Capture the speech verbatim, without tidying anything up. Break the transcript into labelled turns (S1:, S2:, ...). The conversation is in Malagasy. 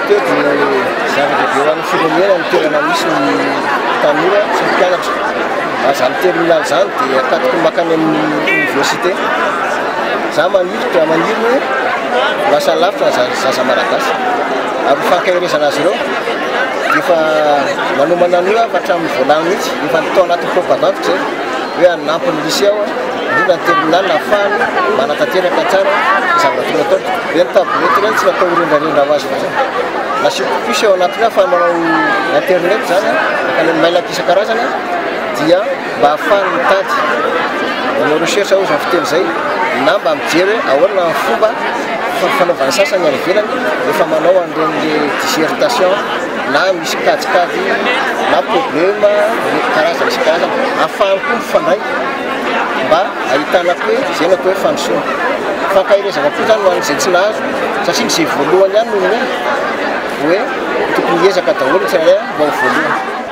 S1: teo zava-dehibe amin'ny firenena ny toerana misy ny tanora sy ny mpianatra. Izany terminal izany dia akatoko makany amin'ny université. Za maniry dia maniry hoe lasa lavitra zaza malagasy. Ary mifankahirizana azy ireo dia efa manomana an'io fa hatramin'ny voalany mihitsy efa natao anatin'ny propagande zay hoe hanampy ny lycée ao indrindra ny terminal ahafahany manatanteraka tsara zava-tokony atao. Dia ny tablety ireny tsy natao rendrarendra ho azy fotsiny. Nasiako puce ao anatiny fa manao internet zany makany amin'ny mailaka isan-karazany dia mba ahafahany mitady manao recherche ao izany fiteny zay na mba mijery hoe ahoana ny fomba fanaovany sasany any ivelany efa manao an'ireny dissertation na misy kajikajy na problema karazana misy karazana ahafahany koa mifandray mba ahitana hoe zay natao hoe fandrosoana. Fankahirezana koa zany ho an'izay tsy nahazo satria zay voalohany ihany no hoe tokony hiezaka daholo ny tsirairay mba ho voalohany.